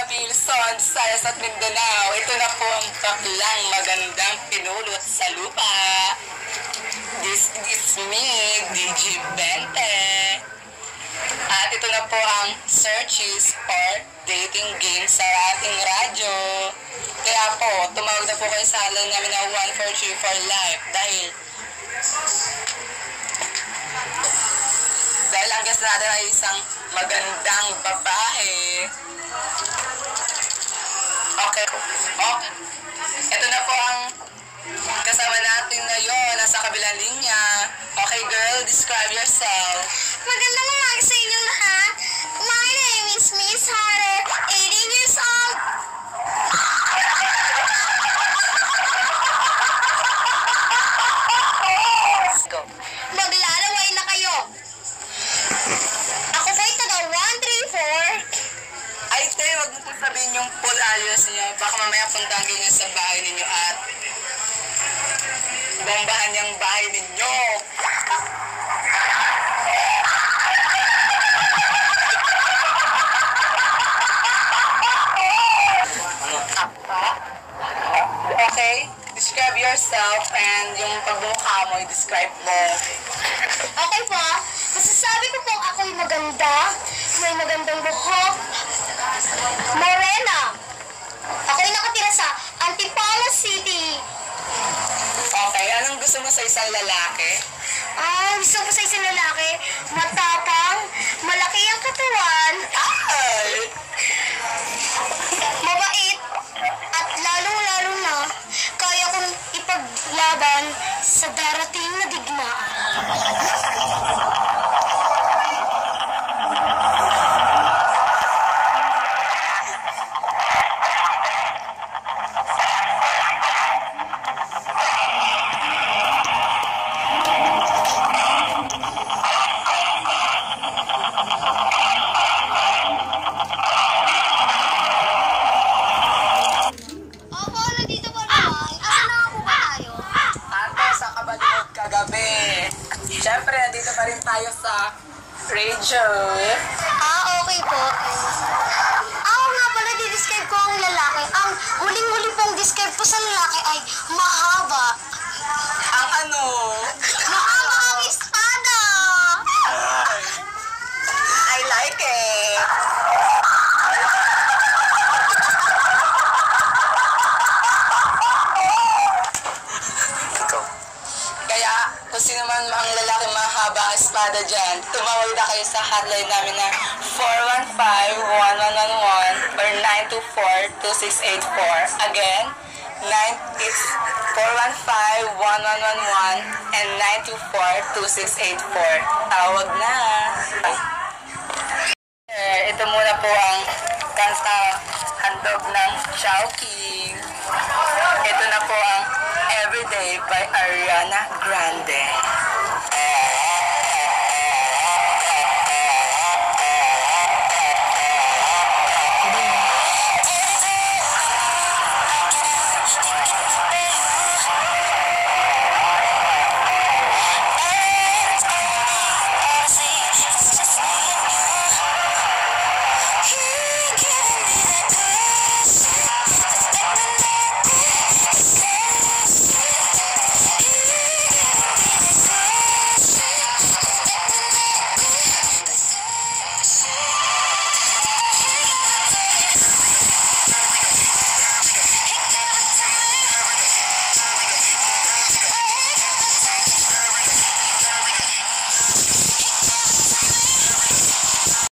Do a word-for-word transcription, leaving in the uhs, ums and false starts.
Nabil, Son, Visayas at Mindanao. Ito na po ang baklang magandang pinulot sa lupa. This is me, D J Bente. At ito na po ang searches or dating games sa ating radyo. Kaya po, tumawag na po kayo sa hotline namin na one four three for life dahil dahil ang guest natin ay isang magandang babae. Okay. Okay. Ito na po ang kasama natin ngayon nasa kabilang linya. Okay girl, describe yourself. Magandang umaga sa inyong lahat. My name is Miss Hare, eighteen years old. Let's go. Maglalaway na kayo. Ako ba'y taga one three four? Ay, te, wag mo po sabihin yung full alias niyo. Baka mamaya puntahan niyo sa bahay ninyo at bombahan yung bahay ninyo. Okay, describe yourself and yung pagmumukha mo, i-describe mo. Okay po. Masasabi ko po ako'y maganda, may magandang buhok, morena. Ako'y nakatira sa Antipolo City. Okay, anong gusto mo sa isang lalaki? Ah, gusto ko sa isang lalaki, matapang, malaki ang katawan, Ay! mabait, at lalong-lalo na, kaya kong ipaglaban sa darating na digmaan. Opo, nandito po naman. Asa na nga po ba tayo? Ate, sa kabalimod kagabi. Siyempre, nandito pa rin tayo sa radio. Ah, okay po. Ako nga pala, di-describe ko ang lalaki. Ang huling-huli pong describe ko sa lalaki ay mahaba. Ang ano? Mahaba ang espada! I like it. Ikaw. Kaya, kung sino man ang lalaki mahaba ang espada dyan, tumawag na kayo sa hotline namin na four one five, one one one one or nine two four, two six eight four. Again, nine it's four one five, one one one one and nine two four, two six eight four. Tawag na. Eh, ito muna po ang kanta handog ng Chowking. Ito na po ang Everyday by Ariana Grande.